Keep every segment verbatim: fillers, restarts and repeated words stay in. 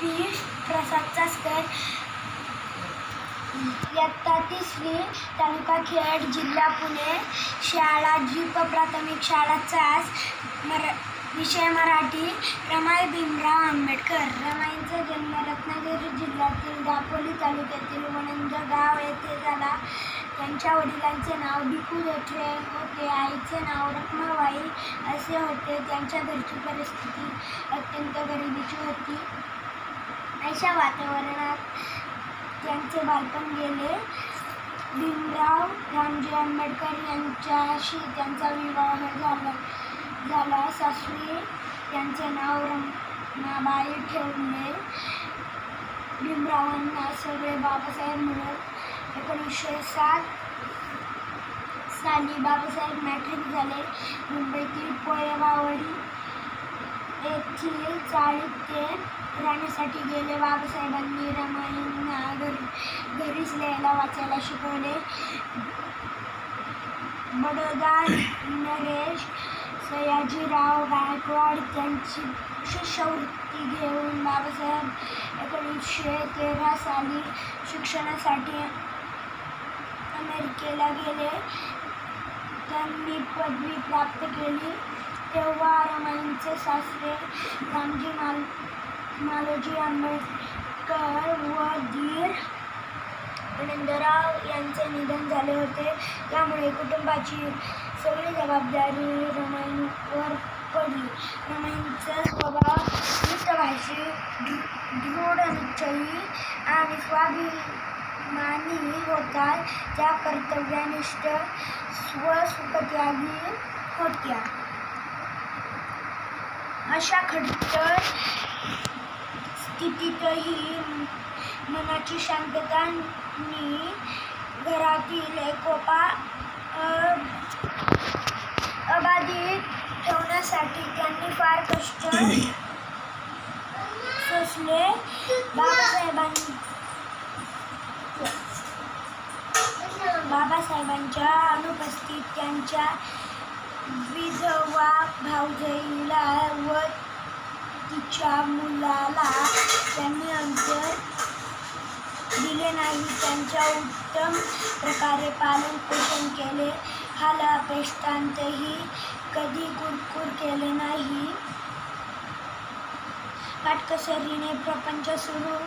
P प्रसाद चासकर, इयत्ता तिसरी, तालुका खेड, जिल्हा पुणे, शाळा जीप प्राथमिक शाळा चास, मरा विषय मराठी. रमाई भीमराव आंबेडकर. रमाईंचा जन्म रत्नागिरी जिल्ह्यातील दापोली तालुक्यातील वणंज गाव येथे झाला. त्यांच्या वडिलांचे नाव भिकू देठरे होते. आईचे नाव रखमाबाई असे होते. त्यांच्या घरची परिस्थिती अत्यंत गरिबीची होती. अशा वातावरणात त्यांचे बालपण गेले. भीमराव रामजी आंबेडकर यांच्याशी त्यांचा विवाह झाला झाला सासरी त्यांचे नाव रमाबाई ठेवले. भीमरावांना सगळे बाबासाहेब म्हणत. एकोणीसशे सात साली बाबासाहेब मॅट्रिक झाले. मुंबईतील पोयवावडी येथील चाळीत ते राहण्यासाठी गेले. बाबासाहेबांनी रमाईंना घरी घरीच लिहायला वाचायला शिकवले. बडोदा नरेश सयाजीराव गायकवाड त्यांची शिष्यवृत्ती घेऊन बाबासाहेब एकोणीसशे तेरा साली शिक्षणासाठी अमेरिकेला गेले. त्यांनी पदवी प्राप्त केली. तेव्हा रमाईंचे सासरे रामजी माल मालोजी आंबेडकर व दीर आनंदराव यांचे निधन झाले होते. त्यामुळे कुटुंबाची सगळी जबाबदारी रमाईंवर पडली. रमाईंचा स्वभाव मितभाषी, दृढनिश्चयी आणि स्वाभिमानी होता. त्या कर्तव्यनिष्ठ, स्वसुखत्यागी होत्या. अशा खडतर स्थितीतही मनाची शांतता आणि घरातील एकोपा अबाधित ठेवण्यासाठी त्यांनी फार कष्ट सोसले. बाबासाहेबांनी बाबासाहेबांच्या अनुपस्थितीत त्यांच्या विधवा भाऊजाईला व तिच्या मुलाला त्यांनी अंतर दिले नाही. त्यांच्या उत्तम प्रकारे पालन पोषण केले. हाल अपेष्टांतही कधी कुरकुर केले नाही. काटकसरीने प्रपंच सुरू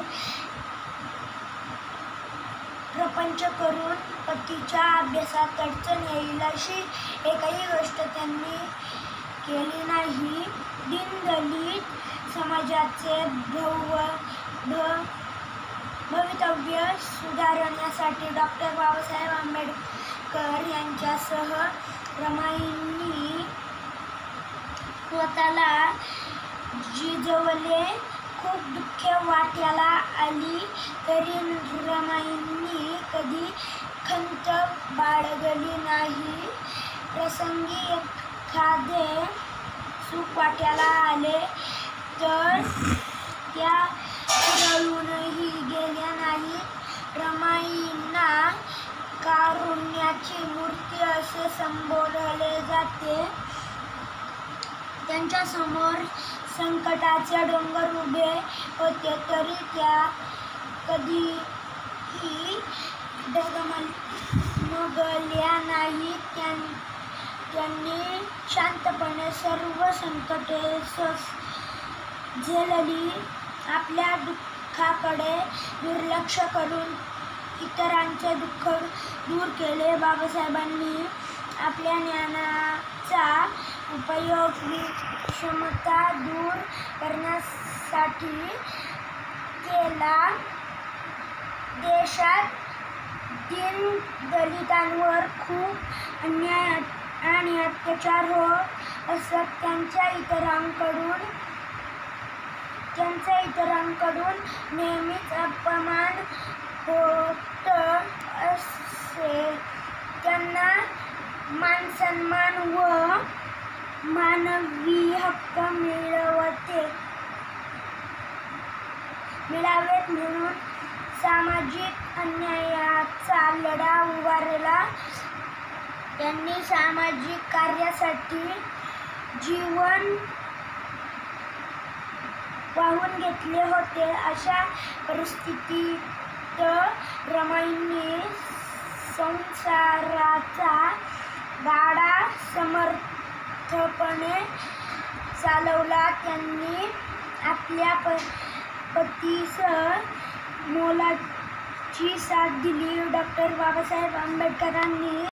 प्रपंच करून पतीच्या अभ्यासात अडचण येईल अशी एकही गोष्ट त्यांनी केली नाही. दीनदलित समाजाचे भव भ भवितव्य सुधारण्यासाठी डॉक्टर बाबासाहेब आंबेडकर यांच्यासह रमाईंनी स्वतःला जिजवले. खूप दुःखे वाट्याला आली तरी रमाईंनी कधी खंत बाळगली नाही. प्रसंगी एखादे सुख वाट्याला आले तर त्या रळूनही गेल्या नाहीत. रमाईंना कारुण्याची मूर्ती असे संबोधले जाते. त्यांच्या समोर संकटाचे डोंगर उभे होते तरी त्या कधीही डगमगल्या नाहीत. त्यांनी शांतपणे सर्व संकटे झेलली. आपल्या दुःखाकडे दुर्लक्ष करून इतरांचे दुःख दूर केले. बाबासाहेबांनी आपल्या ज्ञानाचा उपयोग विषमता दूर करण्यासाठी केला. देशात दीनदलितांवर खूप अन्याय आणि अत्याचार होत असत. त्यांच्या इतरांकडून त्यांचा इतरांकडून नेहमीच अपमान होत असे. त्यांना मानसन्मान व मानवी हक्क मिळवते मिळावेत म्हणून सामाजिक अन्यायाचा लढा उभारला. त्यांनी सामाजिक कार्यासाठी जीवन वाहून घेतले होते. अशा परिस्थितीत रमाईंनी संसाराचा गाडा समर्थपणे चालवला. त्यांनी आपल्या प पतीस मोलाची साथ दिली. डॉक्टर बाबासाहेब आंबेडकरांनी